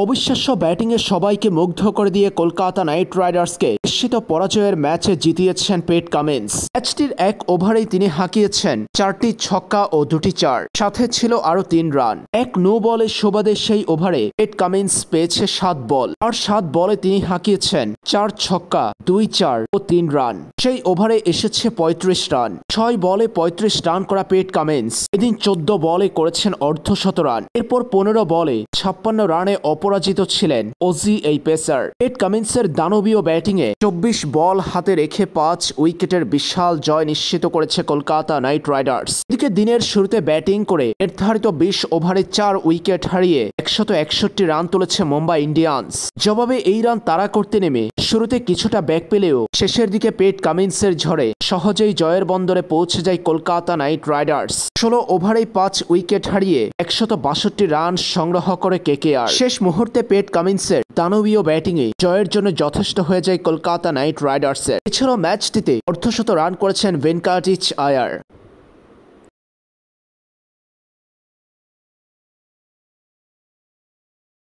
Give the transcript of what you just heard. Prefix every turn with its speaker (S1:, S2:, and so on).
S1: অবিশ্বাস্য ব্যাটিংয়ে সবাইকে মুগ্ধ করে দিয়ে কলকাতা নাইট রাইডার্সকে নিশ্চিত পরাজয়ের ম্যাচে জিতিয়েছেন পেট কামিন্স। ম্যাচটির এক ওভারেই তিনি হাঁকিয়েছেন 4টি ছক্কা ও 2টি চার, সাথে ছিল আরও 3 রান। এক নো বলের সুবাদে সেই ওভারে পেট কামিন্স পেয়েছে 7 বল, আর 7 বলে তিনি হাঁকিয়েছেন 4 ছক্কা, 2 চার ও 3 রান। সেই ওভারে এসেছে 35 রান। 6 বলে 35 রান করা পেট কামিন্স এদিন 14 বলে করেছেন অর্ধশত রান। এরপর 15 বলে 56 রানে অপরাজিত ছিলেন অজি এই পেসার। পেট কামিন্সের দানবীয় ব্যাটিংয়ে 24 বল হাতে রেখে 5 উইকেটের বিশাল জয় নিশ্চিত করেছে কলকাতা নাইট রাইডার্স। এদিকে দিনের শুরুতে ব্যাটিং করে নির্ধারিত 20 ওভারে 4 উইকেট হারিয়ে 161 রান তুলেছে মুম্বাই ইন্ডিয়ান্স। জবাবে এই রান তাড়া করতে নেমে শুরুতে কিছুটা ব্যাক পেলেও শেষের দিকে পেট কামিন্সের ঝড়ে সহজেই জয়ের বন্দরে পৌঁছে যায় কলকাতা নাইট রাইডার্স। 16 ওভারেই 5 উইকেট হারিয়ে 162 রান সংগ্রহ করে KKR। শেষ মুহূর্তে পেট কামিন্সের দানবীয় ব্যাটিংয়ে জয়ের জন্য যথেষ্ট হয়ে যায় কলকাতা নাইট রাইডার্সের। এছাড়াও ম্যাচটিতে অর্ধশত রান করেছেন ভেঙ্কাটিচ আয়ার।